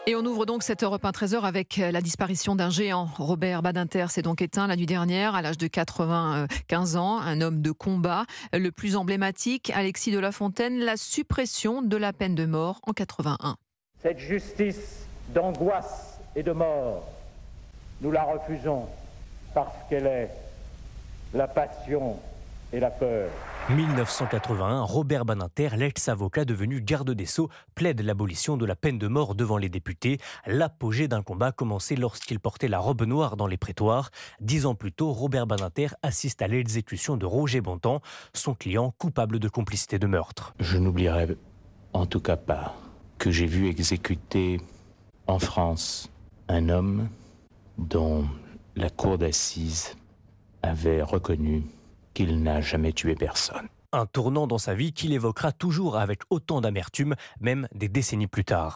Et on ouvre donc cette Europe 1 13h avec la disparition d'un géant. Robert Badinter s'est donc éteint la nuit dernière à l'âge de 95 ans, un homme de combat. Le plus emblématique, Alexis de La Fontaine, la suppression de la peine de mort en 81. Cette justice d'angoisse et de mort, nous la refusons parce qu'elle est la passion et la peur. 1981, Robert Badinter, l'ex-avocat devenu garde des Sceaux, plaide l'abolition de la peine de mort devant les députés. L'apogée d'un combat commencé lorsqu'il portait la robe noire dans les prétoires. 10 ans plus tôt, Robert Badinter assiste à l'exécution de Roger Bontemps, son client coupable de complicité de meurtre. Je n'oublierai en tout cas pas que j'ai vu exécuter en France un homme dont la cour d'assises avait reconnu qu'il n'a jamais tué personne. Un tournant dans sa vie qu'il évoquera toujours avec autant d'amertume, même des décennies plus tard.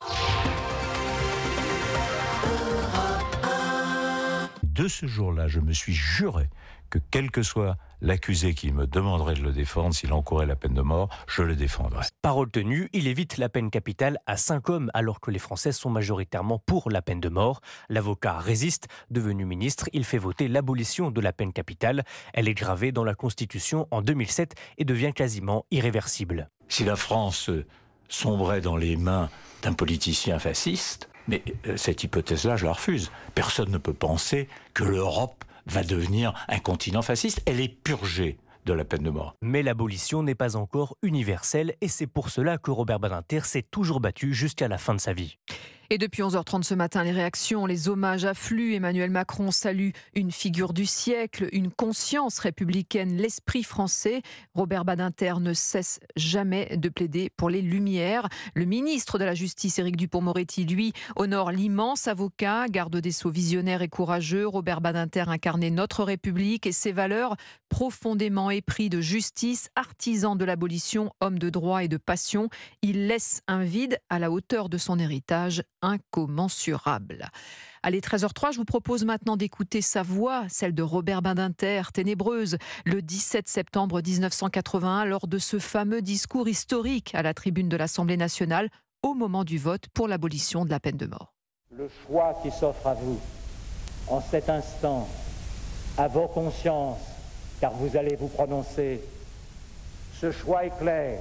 De ce jour-là, je me suis juré que quel que soit l'accusé qui me demanderait de le défendre, s'il encourait la peine de mort, je le défendrai. Parole tenue, il évite la peine capitale à 5 hommes alors que les Français sont majoritairement pour la peine de mort. L'avocat résiste. Devenu ministre, il fait voter l'abolition de la peine capitale. Elle est gravée dans la Constitution en 2007 et devient quasiment irréversible. Si la France sombrait dans les mains d'un politicien fasciste, mais cette hypothèse-là, je la refuse. Personne ne peut penser que l'Europe va devenir un continent fasciste. Elle est purgée de la peine de mort. Mais l'abolition n'est pas encore universelle et c'est pour cela que Robert Badinter s'est toujours battu jusqu'à la fin de sa vie. Et depuis 11h30 ce matin, les réactions, les hommages affluent. Emmanuel Macron salue une figure du siècle, une conscience républicaine, l'esprit français. Robert Badinter ne cesse jamais de plaider pour les Lumières. Le ministre de la Justice, Éric Dupond-Moretti, lui, honore l'immense avocat, garde des Sceaux visionnaire et courageux. Robert Badinter incarnait notre République et ses valeurs, profondément épris de justice, artisan de l'abolition, homme de droit et de passion. Il laisse un vide à la hauteur de son héritage incommensurable. Allez, 13h03, je vous propose maintenant d'écouter sa voix, celle de Robert Badinter, ténébreuse, le 17 septembre 1981, lors de ce fameux discours historique à la tribune de l'Assemblée nationale, au moment du vote pour l'abolition de la peine de mort. Le choix qui s'offre à vous, en cet instant, à vos consciences, car vous allez vous prononcer, ce choix est clair.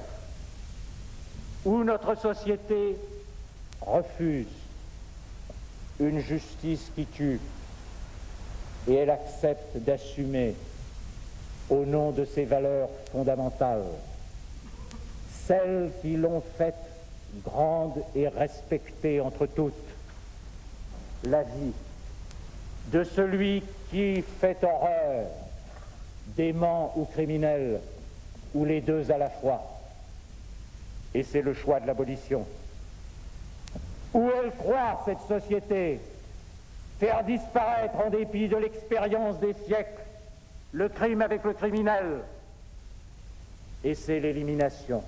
Où notre société refuse une justice qui tue et elle accepte d'assumer au nom de ses valeurs fondamentales, celles qui l'ont faite grande et respectée entre toutes, la vie de celui qui fait horreur, dément ou criminel, ou les deux à la fois. Et c'est le choix de l'abolition. Où elle croit, cette société, faire disparaître en dépit de l'expérience des siècles le crime avec le criminel. Et c'est l'élimination.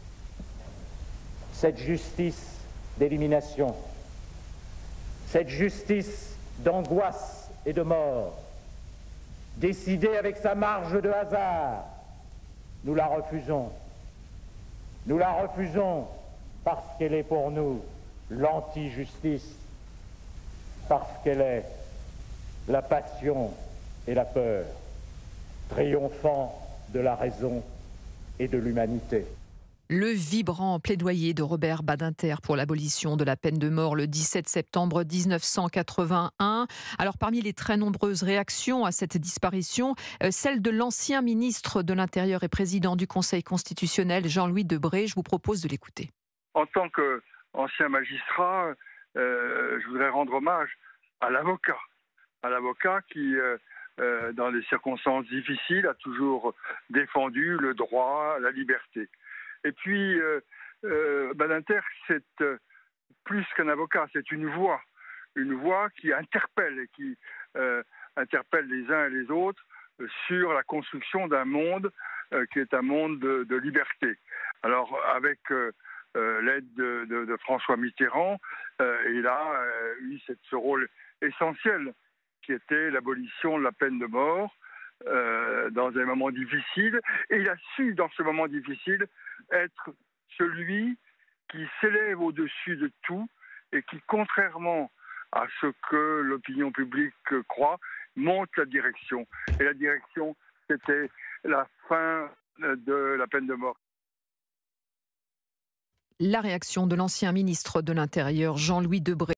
Cette justice d'élimination, cette justice d'angoisse et de mort, décidée avec sa marge de hasard, nous la refusons. Nous la refusons parce qu'elle est pour nous l'anti-justice, parce qu'elle est la passion et la peur, triomphant de la raison et de l'humanité. Le vibrant plaidoyer de Robert Badinter pour l'abolition de la peine de mort le 17 septembre 1981. Alors parmi les très nombreuses réactions à cette disparition, celle de l'ancien ministre de l'Intérieur et président du Conseil constitutionnel, Jean-Louis Debré. Je vous propose de l'écouter. En tant qu'ancien magistrat, je voudrais rendre hommage à l'avocat qui, dans des circonstances difficiles, a toujours défendu le droit, la liberté. Et puis, Badinter, c'est plus qu'un avocat, c'est une voix qui interpelle et qui interpelle les uns et les autres sur la construction d'un monde qui est un monde de liberté. Alors, avec l'aide de François Mitterrand, il a eu ce rôle essentiel qui était l'abolition de la peine de mort dans un moment difficile. Et il a su, dans ce moment difficile, être celui qui s'élève au-dessus de tout, et qui, contrairement à ce que l'opinion publique croit, montre la direction. Et la direction, c'était la fin de la peine de mort. La réaction de l'ancien ministre de l'Intérieur, Jean-Louis Debré.